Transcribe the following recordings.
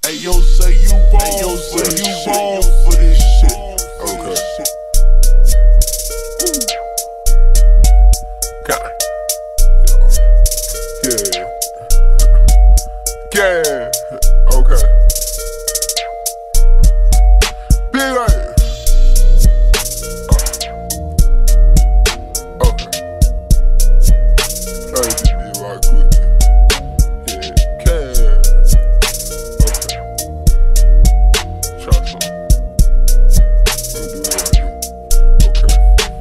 Ayo, say you wrong, say you wrong for this shit. Okay. God. Yeah. Yeah. Okay. Big A. Okay. Let me just be right quick. Yeah. Can. Okay. Try some. Let me do it right here. Okay.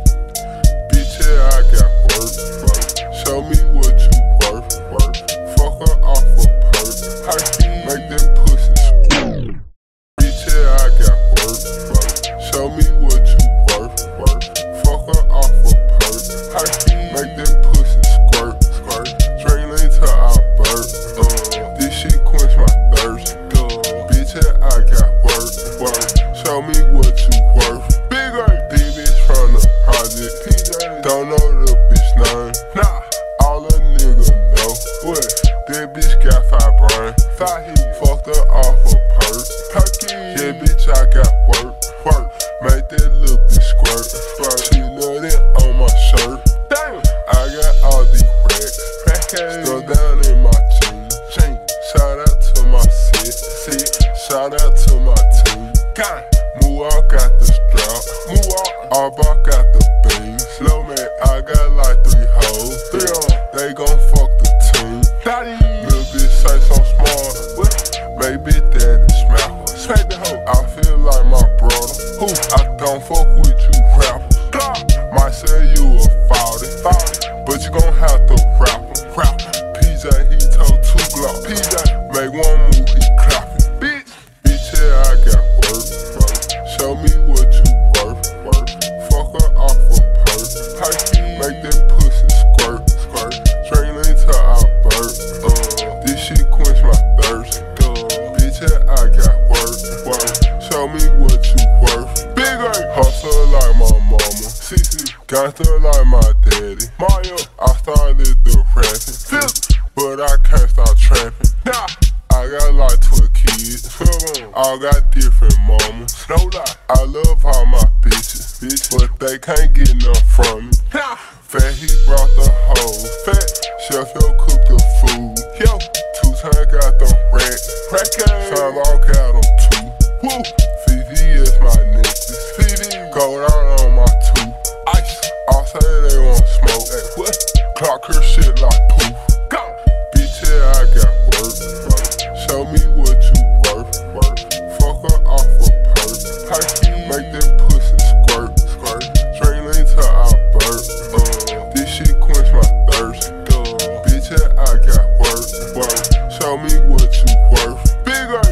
Bitch, yeah, I got work. Show me what you worth. Fuck her off a perk. Make them pussies squirt. Bitch, yeah, I got work. Show me what you worth. Fuck her off a perk. Make them pussies squirt. Drink lean till I burp. This shit quench my thirst. Bitch, yeah, I got work. Show me what you worth. Big A. Big bitch from the project. Don't know the bitch name. Nah. All a nigga know. What? That bitch got 5 brain. Fucked her off a perk. Yeah, bitch, I got work. Make that little bitch squirt. She nutted on my shirt. I got all these racks. Stuck down in my jeans. Shout out to my set. Shout out to my team. Moolah got the strap. Arbach got the beans. Low man, I got like 3 hoes. They gon' fuck the team. Little bitch say so smart. Maybe daddy smack her. I feel like my brother. I don't fuck with you rappers. Might say you a 40, but you gon' have to rap him. PJ, he told 2 Glock. Make one move, he clappin'. Bitch, yeah, I got work. Show me what you worth. Fuck her off a perk. Make them pussies squirt. Drink lean till I burp. This shit quench my thirst. Bitch, yeah, I got work. Show me what you worth. Big A. Hustle like my mama. Gangster like my daddy. I started the rapping, but I can't stop trapping. I got like 12 kids. All got different mamas. I love all my bitches, but they can't get none from me. Fat, he brought the hoe. Chef, yo, cook the food. 2 times got them racks. Sound like out them 2. VVS my niggas. Go down on my 2. All say they want smoke. Clock her shit like poof. Bitch, yeah, I got work. Show me what you worth. Fuck her off a perk. Make them pussies squirt. Drink lean till I burp. This shit quench my thirst. Bitch, yeah, I got work. Show me what you worth. Big A.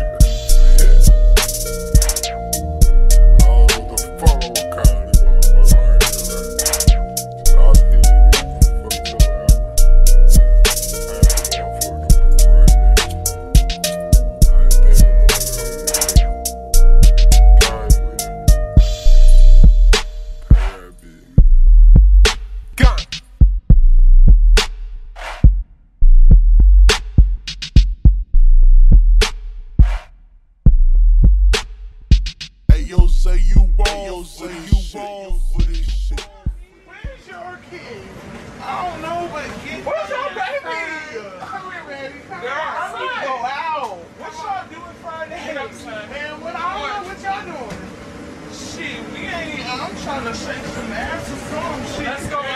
Ayo, say you wrong for this shit. Where's your kid? I don't know, but where's your baby? Come here, baby. Come here. I need to go out. What y'all doing Friday? Man, what y'all doing? Shit, I'm trying to shake some ass or some shit. Let's go out.